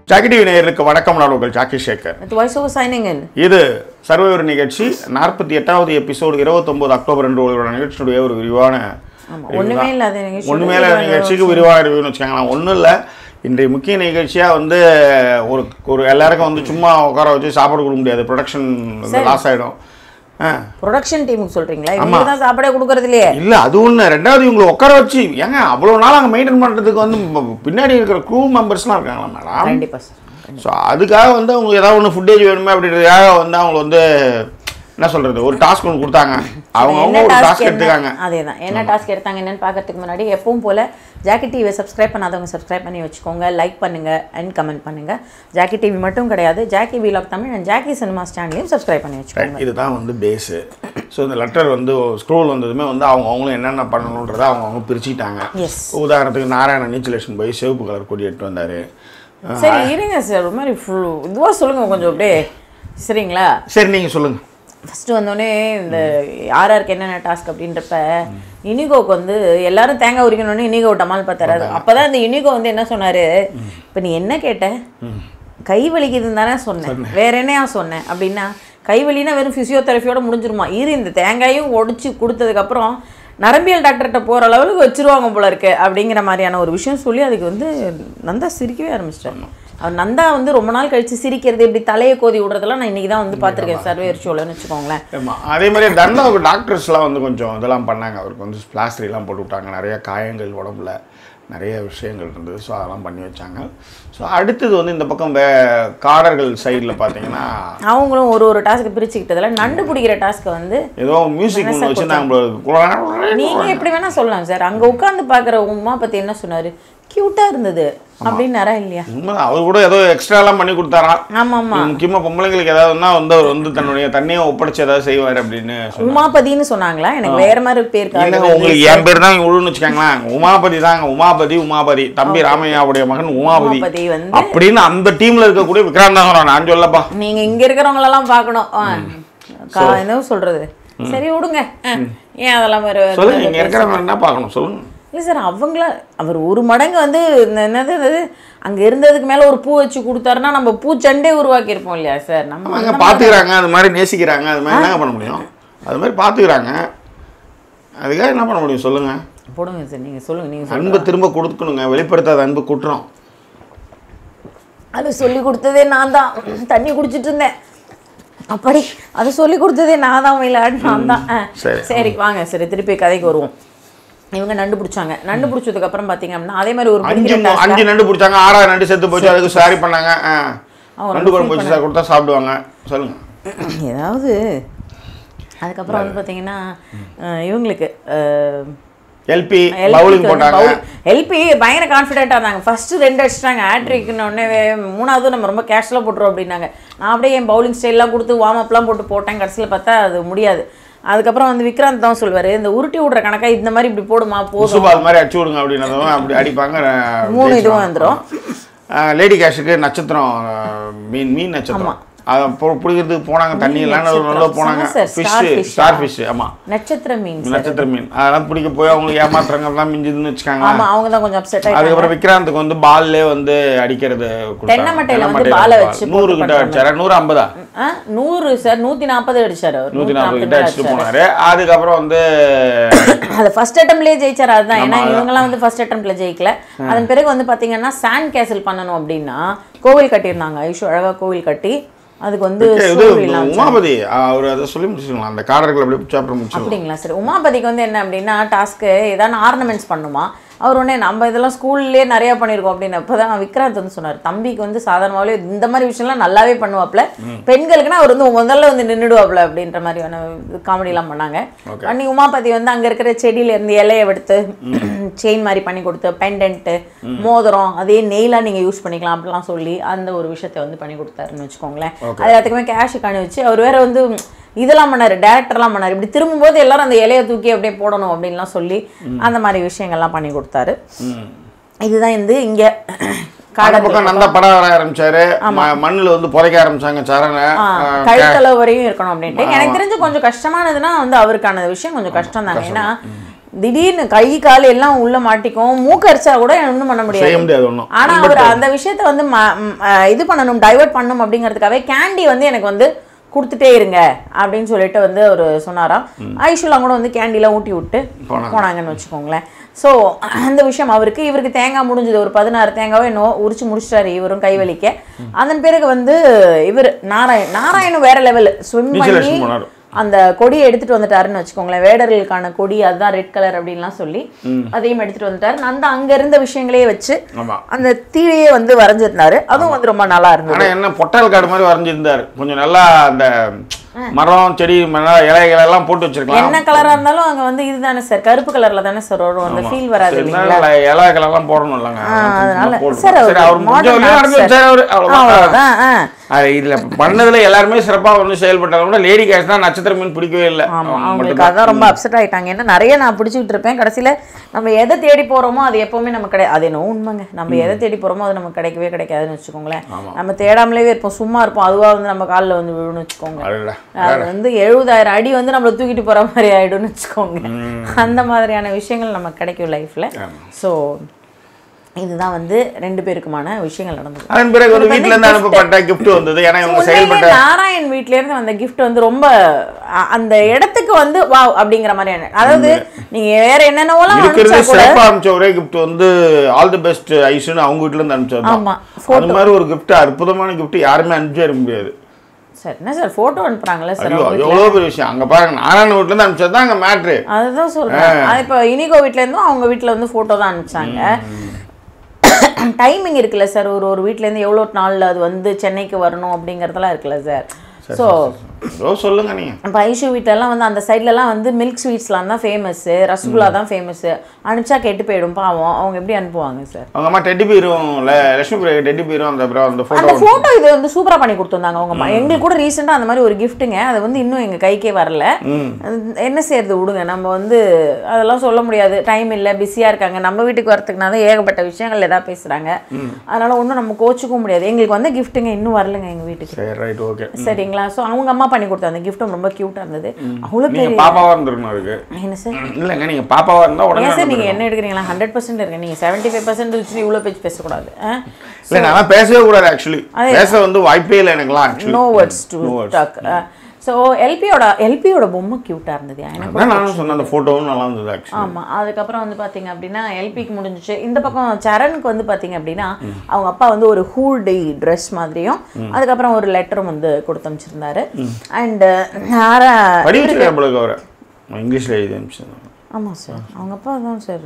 Jackietv நேயர்களுக்கு வணக்கம். நான் உங்கள் Jackie Sekar. With voice over signing in. இது சர்வைவர் நிகழ்ச்சி 48வது எபிசோட் 29 அக்டோபர் 2 ஒரு நிகழ்ச்சியுடைய ஒரு விரிவான ஒண்ணுமே இல்லாத நிகழ்ச்சி. ஒண்ணுமே இல்லாத நிகழ்ச்சிக்கு விரிவான ரிவ்யூன்னு வச்சுக்கோங்களேன். ஒன்றும் இல்லை, இன்றைய முக்கிய நிகழ்ச்சியாக வந்து ஒரு எல்லாருக்கும் வந்து சும்மா உட்கார வச்சு சாப்பாடு கொடுக்க முடியாது. ப்ரொடக்ஷன் லாஸ் ஆகிடும். ப்ரொடக்ஷன் டீமுக்கு சொல்றீங்களா? இவங்க தான் சாப்பாடே கொடுக்கறது இல்லையே. இல்லை, அது ஒன்று. ரெண்டாவது இவங்களை உட்கார வச்சு ஏங்க அவ்வளோ நாள் அங்கே மெயின்டைன் பண்ணுறதுக்கு வந்து பின்னாடி இருக்கிற க்ரூ மெம்பர்ஸ்லாம் இருக்காங்களா மேடம்? கண்டிப்பாக சார். ஸோ அதுக்காக வந்து அவங்க ஏதாவது ஒன்று ஃபுட்டேஜ் வேணுமே அப்படின்றதுக்காக வந்து அவங்க வந்து என்ன சொல்கிறது, ஒரு டாஸ்க் ஒன்று கொடுத்தாங்க. அவங்க ஒரு டாஸ்க் எடுத்துக்காங்க. அதே தான். என்ன டாஸ்க் எடுத்தாங்க என்னன்னு பார்க்கறதுக்கு முன்னாடி எப்பவும் போல் ஜாக்கி டிவியை சப்ஸ்கிரைப் பண்ணாதவங்க சப்ஸ்கிரைப் பண்ணி வச்சுக்கோங்க. லைக் பண்ணுங்கள் அண்ட் கமெண்ட் பண்ணுங்கள். ஜாக்கி டிவி மட்டும் கிடையாது, ஜாக்கி வீலாக் தமிழ் அண்ட் ஜாக்கி சினிமாஸ் சேனலையும் சப்ஸ்கிரைப் பண்ணி வச்சுக்கோங்க. இதுதான் வந்து பேஸு. ஸோ இந்த லெட்டர் வந்து ஸ்க்ரோல் வந்ததுமே வந்து அவங்களும் என்னென்ன பண்ணணுன்றதை அவங்க பிரிச்சுக்கிட்டாங்க. உதாரணத்துக்கு நாராயண நீச்சலேஷன் போய் சிவப்பு கலர் கொடி எடுத்து வந்தார். சரி இருங்க சார், ஒரு மாதிரி ஃபுல் இதுவாக சொல்லுங்கள் கொஞ்சம் அப்படியே. சரிங்களா? சரி நீங்கள் சொல்லுங்கள். ஃபஸ்ட்டு வந்தோடனே இந்த யாருக்கு என்னென்ன டாஸ்க் அப்படின்றப்ப இனிகோவுக்கு வந்து எல்லாரும் தேங்காய் உரிக்கணும்னு இனிகோ டமால் பார்த்தாரு. அப்போ தான் இந்த இனிகோ வந்து என்ன சொன்னார், இப்போ நீ என்ன கேட்ட, கை வலிக்குதுன்னு தானே சொன்னேன், வேற என்னையா சொன்னேன் அப்படின்னா, கை வலினா வெறும் ஃபிசியோதெரபியோட முடிஞ்சிருமா, இந்த தேங்காயும் ஒடிச்சு கொடுத்ததுக்கப்புறம் நரம்பியல் டாக்டர்கிட்ட போகிற அளவுக்கு வச்சுருவாங்க போல இருக்கு அப்படிங்கிற மாதிரியான ஒரு விஷயம் சொல்லி அதுக்கு வந்து நந்தா சிரிக்கவே ஆரம்பிச்சிட்டாங்க. அவர் நந்தா வந்து ரொம்ப நாள் கழிச்சு சிரிக்கிறது, இப்படி தலையை கோதி விடுறதெல்லாம் நான் இன்றைக்கி தான் வந்து பார்த்துருக்கேன் சர்வேர் ஷோலன்னு வச்சுக்கோங்களேன். ஆமாம், அதே மாதிரி தண்டாவுக்கு டாக்டர்ஸ்லாம் வந்து கொஞ்சம் இதெல்லாம் பண்ணாங்க. அவருக்கு வந்து பிளாஸ்டரிலாம் போட்டு விட்டாங்க. நிறைய காயங்கள் உடம்புல நிறைய விஷயங்கள் இருந்தது. ஸோ அதெல்லாம் பண்ணி வச்சாங்க. ஸோ அடுத்தது வந்து இந்த பக்கம் காரர்கள் சைடில் பார்த்தீங்கன்னா அவங்களும் ஒரு டாஸ்க்கு பிரிச்சுக்கிட்டதில் நண்டு பிடிக்கிற டாஸ்க்கை வந்து ஏதோ மியூசிக் ஒன்று வச்சுருந்தாங்க. நீங்கள் எப்படி வேணால் சொல்லலாம் சார். அங்கே உட்காந்து பார்க்குற உமாபதி என்ன சொன்னார், க்யூட்டாக இருந்தது அப்படின்னாரா இல்லையா? அவர் கூட ஏதோ எக்ஸ்ட்ராலாம் பண்ணி கொடுத்தாராம். ஆமாம் ஆமாம். முக்கியமாக பொம்பளைங்களுக்கு ஏதாவதுன்னா வந்து அவர் வந்து தன்னுடைய தண்ணியை ஒப்படைச்சு ஏதாவது செய்வார் அப்படின்னு உமாபதினு சொன்னாங்களா? எனக்கு வேற மாதிரி பேர் உங்களுக்கு என் பேர் தான் உழுன்னு வச்சுக்காங்களேன். உமாபதி தாங்க. உமாபதி தம்பி ராமையாவுடைய மகன் உமாபதி வந்து அப்படின்னு அந்த டீம்ல இருக்கக்கூடிய விக்ராந்த் தான். நான் சொல்லப்பா, நீங்க இங்க இருக்கிறவங்களெல்லாம் பார்க்கணும். என்ன சொல்றது, சரி விடுங்க. ஏன் அதெல்லாம் சொல்லுங்க, இங்க இருக்கிறவங்க என்ன பார்க்கணும் சொல்லுங்க. இல்லை சார், அவர் ஒரு மடங்கு வந்து என்னது அங்கே இருந்ததுக்கு மேலே ஒரு பூ வச்சு கொடுத்தாருன்னா நம்ம பூச்சண்டே உருவாக்கியிருப்போம் இல்லையா சார்? நம்ம பார்த்துக்கிறாங்க, அது மாதிரி நேசிக்கிறாங்க, அது மாதிரி என்ன பண்ண முடியும்? அது மாதிரி பார்த்துக்கிறாங்க, அதுக்காக என்ன பண்ண முடியும் சொல்லுங்கள்? போடுங்க சார், நீங்கள் சொல்லுங்கள். அன்பு திரும்ப கொடுக்கணுங்க, வெளிப்படுத்தாத அன்பு குற்றம். அது சொல்லி கொடுத்ததே நான் தான். தண்ணி குடிச்சிட்டு இருந்தேன் அப்படி, அது சொல்லி கொடுத்ததே நான் தான், விளையாடு நான் தான். சரி வாங்க சரி, திருப்பி கதைக்கு வருவோம். இவங்க நண்டு பிடிச்சாங்க. நண்டு பிடிச்சதுக்கு அப்புறம் பாத்தீங்க அப்படின்னா அதே மாதிரி ஒரு 5 நண்டு பிடிச்சாங்க. 6 நண்டு செத்து போச்சு. அதுக்கு சாரி பண்ணாங்க. நண்டு குழம்பு வச்சு சார் கொடுத்தா சாப்பிடுவாங்க. சொல்லுங்க ஏதாவது. அதுக்கப்புறம் வந்து பாத்தீங்கன்னா இவங்களுக்கு எல்பி பவுலிங் போட்டாங்க. எல்பி பயங்கர கான்ஃபிடென்ட்டாக இருந்தாங்க. ஃபஸ்ட்டு 2 அடிச்சிட்டாங்க. ஹேட்ரிக்னு உடனே 3வது நம்ம ரொம்ப கேஷுவலாக போட்டுருவோம் அப்படின்னாங்க. நான் அப்படியே என் பவுலிங் ஸ்டைல்லாம் கொடுத்து வார்ம் அப்லாம் போட்டேன். கடைசியில் பார்த்தா அது முடியாது. அதுக்கப்புறம் வந்து விக்ராந்த் தான் சொல்லுவார், இந்த உருட்டி விடுற கணக்காக இந்த மாதிரி இப்படி போடுமா போதும், அது மாதிரி அடிச்சு விடுங்க அப்படின்னதும் அப்படி அடிப்பாங்க. 3 இதுவும் வந்துடும். லேடி கேஷுக்கு நட்சத்திரம் மீன் நட்சத்திரம் அதை பிடிக்கிறதுக்கு போனாங்க. தண்ணி எல்லாம் நல்லா போனாங்க. Star fish. ஆமாம், நட்சத்திர மீன் அதெல்லாம் பிடிக்க போய் அவங்களுக்கு ஏமாத்துறங்கலாம் மிஞ்சுதுன்னு வச்சுக்காங்க. ஆமாம், அவங்க தான் கொஞ்சம் அப்செட் ஆகி. அதுக்கப்புறம் விக்ராந்துக்கு வந்து பால்லே வந்து அடிக்கிறது தென்னமட்டையில வந்து பாலை வச்சு 100 கிட்ட அடிச்சாரு. 150 100 சார் 140 அடிச்சாரு. 140 கிட்ட அடிச்சுட்டு போனாரு. அதுக்கப்புறம் வந்து அது ஃபர்ஸ்ட் அட்டெம்ப்ட்லேயே ஜெயிச்சாரு. அதுதான். ஏன்னா இவங்கெல்லாம் வந்து ஃபர்ஸ்ட் அட்டெம்ப்ட்ல ஜெயிக்கல. அதன் பிறகு வந்து பார்த்தீங்கன்னா சாண்ட் கேசல் பண்ணணும் அப்படின்னா கோவில் கட்டியிருந்தாங்க. ஐஷு அழகாக கோவில் கட்டி அதுக்கு வந்து உமாபதி அவர் அதை சொல்லி முடிச்சுக்கலாம். அந்த காரர்கள் அப்படி சாப்பிட முடிச்சு அப்படிங்களா சார்? உமாபதிக்கு வந்து என்ன அப்படின்னா டாஸ்க்கு ஏதாவது ஆர்னமெண்ட்ஸ் பண்ணுமா. அவர் ஒன்றே நம்ம இதெல்லாம் ஸ்கூல்லேயே நிறையா பண்ணியிருக்கோம் அப்படின்னு. அப்போ தான் விக்ராந்த் வந்து சொன்னார், தம்பிக்கு வந்து சாதாரணமாகவே இந்த மாதிரி விஷயம்லாம் நல்லாவே பண்ணுவாப்புல, பெண்களுக்குன்னா அவர் வந்து முதல்ல வந்து நின்றுடுவாப்புல அப்படின்ற மாதிரியான காமெடிலாம் பண்ணாங்க. அன்னைக்கு உமாபதி வந்து அங்கே இருக்கிற செடியிலேருந்து இலையை எடுத்து செயின் மாதிரி பண்ணி கொடுத்து பெண்டன்ட்டு மோதிரம் அதே நெய்லாம் நீங்கள் யூஸ் பண்ணிக்கலாம் அப்படிலாம் சொல்லி அந்த ஒரு விஷயத்தை வந்து பண்ணி கொடுத்தாருன்னு வச்சுக்கோங்களேன். அது எல்லாத்துக்குமே கேஷ் காணிச்சு அவர் வேற வந்து இதெல்லாம் பண்ணார், டேரக்டர்லாம் பண்ணார். இப்படி திரும்பும்போது எல்லாரும் அந்த இலையை தூக்கி அப்படியே போடணும் அப்படின்லாம் சொல்லி அந்த மாதிரி விஷயங்கள்லாம் பண்ணி கொடுத்தாரு. இதுதான் வந்து இங்கே பக்கம் நல்லா படம் வர ஆரம்பிச்சாரு. மண்ணில் வந்து புதைக்க ஆரம்பிச்சாங்க சரணை. கழுத்தளவு வரையும் இருக்கணும் அப்படின்ட்டு. எனக்கு தெரிஞ்சு கொஞ்சம் கஷ்டமானதுன்னா வந்து அவருக்கான விஷயம் கொஞ்சம் கஷ்டம் தாங்க. ஏன்னா திடீர்னு கை கால் எல்லாம் உள்ள மாட்டிக்கும், மூக்கரிச்சா கூட ஒன்றும் பண்ண முடியாது. ஆனா அவர் அந்த விஷயத்த வந்து இது பண்ணணும், டைவர்ட் பண்ணணும் அப்படிங்கிறதுக்காகவே கேண்டி வந்து எனக்கு வந்து கொடுத்துட்டே இருங்க அப்படின்னு சொல்லிட்டு வந்து அவர் சொன்னாராம். ஐஷுலாம் கூட வந்து கேண்டிலாம் ஊட்டி விட்டு போனாங்கன்னு வச்சுக்கோங்களேன். ஸோ அந்த விஷயம் இவருக்கு தேங்காய் முடிஞ்சது, ஒரு 16 தேங்காவை இன்னும் உரிச்சு முடிச்சிட்டாரு இவரும் கைவலிக்க. அதன் பிறகு வந்து இவர் நாராயணும் வேற லெவல் ஸ்விம் பண்ணி அந்த கொடியை எடுத்துட்டு வந்துட்டாருன்னு வச்சுக்கோங்களேன். வேடர்களுக்கான கொடி அதுதான் ரெட் கலர் அப்படின்லாம் சொல்லி அதையும் எடுத்துட்டு வந்துட்டாரு. அந்த அங்க இருந்த விஷயங்களையே வச்சு அந்த தீழையே வந்து வரைஞ்சிருந்தாரு. அதுவும் வந்து ரொம்ப நல்லா இருந்தது. ஆனா என்ன பொட்டல் காடு மாதிரி வரைஞ்சிருந்தாரு. கொஞ்சம் நல்லா அந்த மரம் செடி இலைகள் எல்லாம் போட்டு வச்சிருக்கலாம். என்ன கலரா இருந்தாலும் அங்க வந்து இதுதானே சார், கருப்பு கலர்ல தானே சார் வரும், அந்த ஃபீல் வராது இல்லைங்களா? இலைகள் எல்லாம் போடணும் இல்லங்க. அதனால சார் இதுல பண்ணதுல எல்லாருமே சிறப்பா வந்து செயல்பட்டாங்க. லேடி கேஷ் தான் நட்சத்திர மீன் பிடிக்கவே இல்லை. அவங்களுக்கு அதான் ரொம்ப அப்செட் ஆயிட்டாங்க. ஏன்னா நிறைய நான் பிடிச்சிட்டு இருப்பேன், கடைசியில நம்ம எதை தேடி போறோமோ அது எப்பவுமே நமக்கு கிடையாது. அது என்ன உண்மைங்க, நம்ம எதை தேடி போறோமோ அது நமக்கு கிடைக்கவே கிடைக்காதுன்னு வச்சுக்கோங்களேன். நம்ம தேடாமலே இருப்போம், சும்மா இருப்போம், அதுவா வந்து நம்ம காலில் வந்து விழுன்னு வச்சுக்கோங்க. அது வந்து 70,000 அடி வந்து நம்மளை தூக்கிட்டு போற மாதிரி ஆயிடும்னு வச்சுக்கோங்க. அந்த மாதிரியான விஷயங்கள் நமக்கு கிடைக்கும் லைஃப்ல. ஸோ இதுதான் வந்து 2 பேருக்குமான விஷயங்கள் நடந்தது. அதன் பிறகு ஒரு வீட்ல இருந்து அனுப்பப்பட்ட gift வந்தது. ஏன்னா இவங்க செயல்பட்ட நாராயண் வீட்ல இருந்து வந்த gift வந்து ரொம்ப அந்த இடத்துக்கு வந்து வாவ் அப்படிங்கிற மாதிரியான, அதாவது நீங்க வேற என்னென்னவோலாம் அனுப்பிச்சா கூட சிறப்பா அனுப்பிச்ச ஒரே gift வந்து ஆல் தி பெஸ்ட் ஐஷுன்னு அவங்க வீட்ல இருந்து அனுப்பிச்சது. ஆமா, அந்த மாதிரி ஒரு gift, அற்புதமான gift யாருமே அனுப்பிச்சே முடியாது சார். என்ன சார் போட்டோ அனுப்புறாங்களே சார், எவ்வளோ பெரிய விஷயம். அங்க பாருங்க, நாராயண வீட்ல இருந்து அனுப்பிச்சது தான் அங்க மேட்ரு. அதுதான் சொல்றேன். இப்போ இனிகோ வீட்ல இருந்தும் அவங்க வீட்ல வந்து போட்டோ தான் அனுப்பிச்சாங்க. டைமிங் இருக்குல்ல சார், ஒரு வீட்டிலேருந்து எவ்வளோ நாளில் அது வந்து சென்னைக்கு வரணும் அப்படிங்கிறதெல்லாம் இருக்குல்ல சார். ஸோ சொல்லுங்க நீங்க. இப்போ ஐஷு வீட்டெல்லாம் வந்து அந்த சைட்லலாம் வந்து மில்க் ஸ்வீட்ஸ்லாம் தான் ஃபேமஸ்ஸு, ரசகுல்லா தான் ஃபேமஸ்ஸு. அனுப்பிச்சா கெட்டு போயிடும் பாவம், அவங்க எப்படி அனுப்புவாங்க சார்? அவங்க அம்மா டெட்டி பீரும் லட்சுமி டெட்டி பீரும் அந்த ஃபோட்டோ இது வந்து சூப்பராக பண்ணி கொடுத்துருந்தாங்க அவங்க. எங்களுக்கு கூட ரீசெண்டாக அந்த மாதிரி ஒரு கிஃப்ட்டுங்க, அது வந்து இன்னும் எங்கள் கைக்கே வரல. என்ன செய்யறது விடுங்க, நம்ம வந்து அதெல்லாம் சொல்ல முடியாது, டைம் இல்லை, பிஸியாக இருக்காங்க. நம்ம வீட்டுக்கு வரத்துக்குனா தான் ஏகப்பட்ட விஷயங்கள் எதாவது பேசுகிறாங்க. அதனால் ஒன்றும் நம்ம கோச்சிக்கவும் முடியாது. எங்களுக்கு வந்து கிஃப்ட்டுங்க இன்னும் வரலங்க எங்கள் வீட்டுக்கு. சரிங்க. ஸோ அவங்க அம்மா பண்ணி கொடுத்த அந்த கிஃப்ட் ரொம்ப கியூட்டா இருந்தது. அவ்வளவு பெரிய பாப்பாவா இருந்திருக்கும் அதுக்கு. என்ன சார்? இல்லங்க, நீங்க பாப்பாவா இருந்தா உடனே சார் நீங்க என்ன எடுக்கிறீங்களா? 100% இருக்கு. நீங்க 75% வச்சு இவ்வளவு பேச்சு பேச கூடாது. இல்ல நான் பேசவே கூடாது. ஆக்சுவலி பேச வந்து வாய்ப்பே இல்லை எனக்குலாம். Actually no words to talk. So எல்பியோட பொம்மை க்யூட்டாக இருந்தது. எனக்கு நானும் சொன்னேன், அந்த ஃபோட்டோவும் நல்லா இருந்தது ஆக்சுவலி. ஆமாம். அதுக்கப்புறம் வந்து பார்த்தீங்க அப்படின்னா எல்பிக்கு முடிஞ்சிச்சு. இந்த பக்கம் சரணுக்கு வந்து பார்த்தீங்க அப்படின்னா அவங்க அப்பா வந்து ஒரு ஹூல்டே ட்ரெஸ் மாதிரியும் அதுக்கப்புறம் ஒரு லெட்டரும் வந்து கொடுத்து அனுப்பிச்சிருந்தாரு. அண்ட் இங்கிலீஷில் எழுதி அனுப்பிச்சிருந்தாங்க. ஆமாம் சார், அவங்க அப்பா தான் சார்.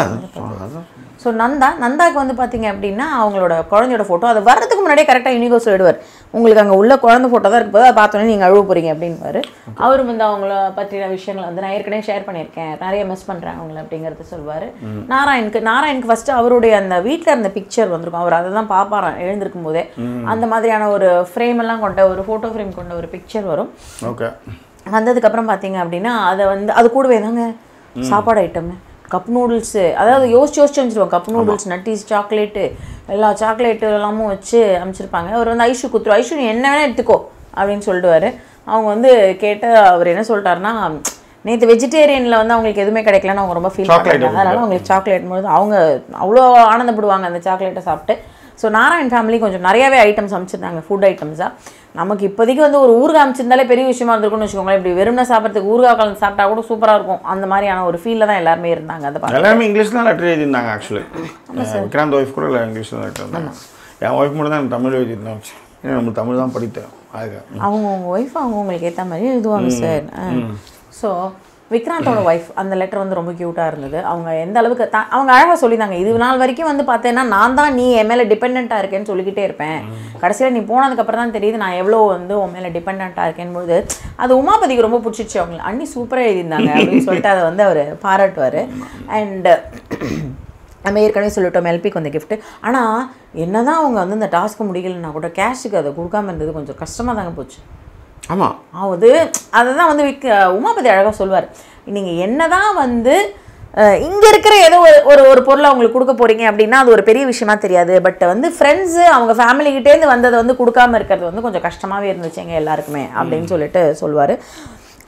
ஸோ நந்தாக்கு வந்து பார்த்தீங்க அப்படின்னா அவங்களோட குழந்தையோட ஃபோட்டோ, அது வர்றதுக்கு முன்னாடியே கரெக்டாக யூனிகோ சொல்லிடுவார், உங்களுக்கு அங்கே உள்ள குழந்தை ஃபோட்டோ தான் இருக்கும் போது அதை பார்த்தோன்னே நீங்கள் அழுவ போகிறீங்க அப்படின்வாரு. அவரும் வந்து அவங்கள பற்றின விஷயங்களை வந்து நான் ஏற்கனவே ஷேர் பண்ணியிருக்கேன், நிறைய மிஸ் பண்ணுறேன் அவங்கள அப்படிங்கிறத சொல்வார். நாராயணுக்கு ஃபஸ்ட்டு அவருடைய அந்த வீட்டில் இருந்த பிக்சர் வந்திருக்கும், அவர் அதை தான் பார்ப்பாராம் எழுந்திருக்கும் போதே. அந்த மாதிரியான ஒரு ஃப்ரேம் எல்லாம் கொண்ட ஒரு ஃபோட்டோ ஃப்ரேம் கொண்ட ஒரு பிக்சர் வரும். ஓகே. வந்ததுக்கப்புறம் பார்த்தீங்க அப்படின்னா அதை வந்து அது கூடவே தாங்க சாப்பாடு ஐட்டம், கப் நூடுல்ஸு, அதாவது யோசிச்சு வச்சுருவோம். கப் நூடுல்ஸ், நட்டீஸ், சாக்லேட்டு, எல்லா சாக்லேட்டு எல்லாமும் வச்சு அமைச்சிருப்பாங்க. அவர் வந்து ஐஷு குத்துரு, ஐஷு நீ என்ன வேணால் எடுத்துக்கோ அப்படின்னு சொல்லிடுவார். அவங்க வந்து கேட்டு அவர் என்ன சொல்லிட்டாருன்னா, நேற்று வெஜிடேரியனில் வந்து அவங்களுக்கு எதுவுமே கிடைக்கலன்னு அவங்க ரொம்ப ஃபீல் பண்ணுறாங்க. அதனால் அவங்களுக்கு சாக்லேட் போது அவங்க அவ்வளோ ஆனந்தப்படுவாங்க அந்த சாக்லேட்டை சாப்பிட்டு. ஸோ நாராயண் ஃபேமிலி கொஞ்சம் நிறையாவே ஐட்டம்ஸ் அமைச்சிருந்தாங்க, ஃபுட் ஐட்டம்ஸாக. நமக்கு இப்போதைக்கு வந்து ஒரு ஊறுகாய் அமைச்சிருந்தாலே பெரிய விஷயமா இருந்திருக்கும்னு வச்சுக்கோங்களேன். இப்படி வெறும்னா சாப்பிட்றதுக்கு ஊறுகாய் கலந்து சாப்பிட்டா கூட சூப்பராக இருக்கும். அந்த மாதிரியான ஒரு ஃபீலில் தான் எல்லாருமே இருந்தாங்க. அதை எல்லாமே இங்கிலீஷ் தான் லெட்டர் எழுதியிருந்தாங்க. ஆக்சுவலி விக்ராந்த் ஒய்ஃப் கூட இல்லை இங்கிலீஷ் தான் லெட்டர் இருந்தாங்க. என் ஒய்ஃப் மட்டும் தான் தமிழ் எழுதியிருந்தோம். ஏன்னா நம்ம தமிழ் தான் படித்தோம். அதுக்கு அவங்க ஒய்ஃப் அவங்களுக்கு ஏற்ற மாதிரி எழுதுவாங்க சார். ஸோ விக்ராந்தோட ஒய்ஃப் அந்த லெட்டர் வந்து ரொம்ப க்யூட்டாக இருந்தது. அவங்க எந்த அளவுக்கு அவங்க அழகாக சொல்லியிருந்தாங்க, இது நாள் வரைக்கும் வந்து பார்த்தேன்னா நான் தான் நீ என் மேலே டிபெண்ட்டாக இருக்கேன்னு சொல்லிக்கிட்டே இருப்பேன், கடைசியில் நீ போனதுக்கப்புறம் தான் தெரியுது நான் எவ்வளோ வந்து உன் மேலே டிபெண்ட்டாக இருக்கேன்போது அது உமாபதிக்கு ரொம்ப பிடிச்சிச்சு. அவங்க அண்ணி சூப்பராக எழுதியிருந்தாங்க அப்படின்னு சொல்லிட்டு அதை வந்து அவர் பாராட்டுவார். அண்ட் நம்ம ஏற்கனவே சொல்லிட்டோம் எல்பிக்கு வந்த கிஃப்ட்டு. ஆனால் என்ன தான் அவங்க வந்து இந்த டாஸ்க்கு முடியலைன்னா கூட கேஷுக்கு அதை கொடுக்காம இருந்தது கொஞ்சம் கஷ்டமாக தாங்க போச்சு. ஆமாம், அது அதை தான் வந்து உமாபதி அழகாக சொல்வார், நீங்கள் என்ன தான் வந்து இங்கே இருக்கிற ஏதோ ஒரு பொருளை அவங்களுக்கு கொடுக்க போகிறீங்க அப்படின்னா அது ஒரு பெரிய விஷயமா தெரியாது. பட் வந்து ஃப்ரெண்ட்ஸு அவங்க ஃபேமிலிக்கிட்டேருந்து வந்ததை வந்து கொடுக்காமல் இருக்கிறது வந்து கொஞ்சம் கஷ்டமாகவே இருந்துச்சு எங்கள் எல்லாருக்குமே அப்படின்னு சொல்லிட்டு சொல்லுவார்.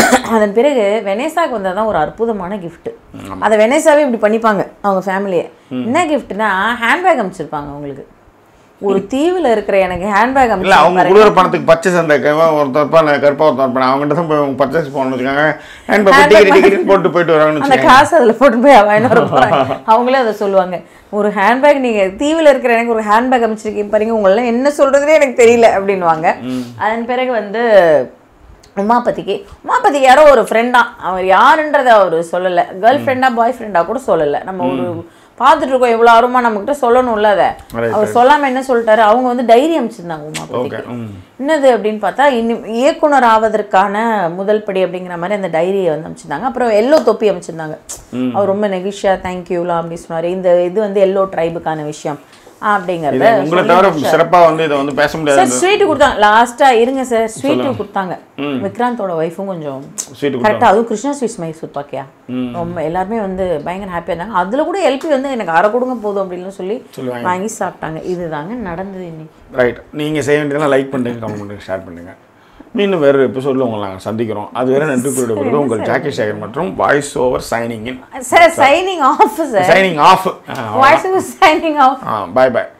அதன் பிறகு வெனேசாவுக்கு வந்தால் தான் ஒரு அற்புதமான கிஃப்ட். அதை வெனேசாவே இப்படி பண்ணிப்பாங்க அவங்க ஃபேமிலியை. என்ன கிஃப்ட்னா ஹேண்ட்பேக் அமைச்சிருப்பாங்க அவங்களுக்கு. ஒரு தீவில் இருக்கிற எனக்கு ஹேண்ட்பேக் இல்லை அவங்க கொடுக்குற பணத்துக்கு பர்ச்சேஸ் அந்த ஒருத்தர் கருப்பா ஒருத்தர் அவங்ககிட்ட தான் போய் பர்ச்சேஸ் பண்ணணும்னு வச்சுக்காங்க. ஹேண்ட்பேக் போட்டு போயிட்டு வராங்கன்னு அந்த காசு அதில் போட்டு போய் வாங்கிட்டு போகிறாங்க. அவங்களே அதை சொல்லுவாங்க, ஒரு ஹேண்ட்பேக் நீங்கள் தீவில் இருக்கிற எனக்கு ஒரு ஹேண்ட்பேக் அமைச்சிருக்கீங்க பாருங்க, உங்களெல்லாம் என்ன சொல்கிறதுனே எனக்கு தெரியல அப்படின்வாங்க. அதன் பிறகு வந்து உமாபதிக்கு யாரோ ஒரு ஃப்ரெண்டா, அவர் யாருன்றதை அவர் சொல்லலை. கேர்ள் ஃப்ரெண்டா பாய் ஃப்ரெண்டா கூட சொல்லலை. நம்ம ஒரு பார்த்துட்டு இருக்கோம், எவ்வளோ ஆர்வமா நம்மகிட்ட சொல்லணும்ல. அதை அவர் சொல்லாமல் என்ன சொல்லிட்டாரு, அவங்க வந்து டைரி அமைச்சிருந்தாங்க உமாபதிக்கு. என்னது அப்படின்னு பார்த்தா, இன்னும் இயக்குனர் ஆவதற்கான முதல் படி அப்படிங்கிற மாதிரி அந்த டைரியை வந்து அமைச்சிருந்தாங்க. அப்புறம் எல்லோ தொப்பி அமைச்சிருந்தாங்க. அவர் ரொம்ப நெகிஷியா தேங்க்யூலாம் அப்படி சொன்னார். இந்த இது வந்து எல்லோ ட்ரைபுக்கான விஷயம் அப்படிங்கறத உங்களை தவிர சிறப்பா வந்து இத வந்து பேச முடியாது. சார் ஸ்வீட் கொடுத்தாங்க லாஸ்டா, இருங்க சார், ஸ்வீட் கொடுத்தாங்க. விக்ராந்தோட வைஃபும் கொஞ்சம் ஸ்வீட் கரெக்டா, அதுவும் கிருஷ்ணா ஸ்வீட்ஸ் மைசூர் பாக்கியா ரொம்ப எல்லாருமே வந்து பயங்கர ஹாப்பியா இருந்தாங்க. அதுல கூட எல்பி வந்து எனக்கு அரை கொடுங்க போதும் அப்படின்னு சொல்லி வாங்கி சாப்பிட்டாங்க. இதுதாங்க நடந்தது இன்னைக்கு. ரைட், நீங்க செய்ய வேண்டியதெல்லாம் லைக் பண்ணுங்க, கமெண்ட் பண்ணுங்க, ஷேர் பண்ணுங்க. மீண்டும் வேறு எபிசோடில் உங்களை நாங்கள் சந்திக்கிறோம். அது வேறு நன்றி குறிப்பிடுவது உங்கள் ஜாக்கி சேகர் மற்றும் voice over signing in. Sir signing off sir. Signing off. Voice over signing off. Bye by.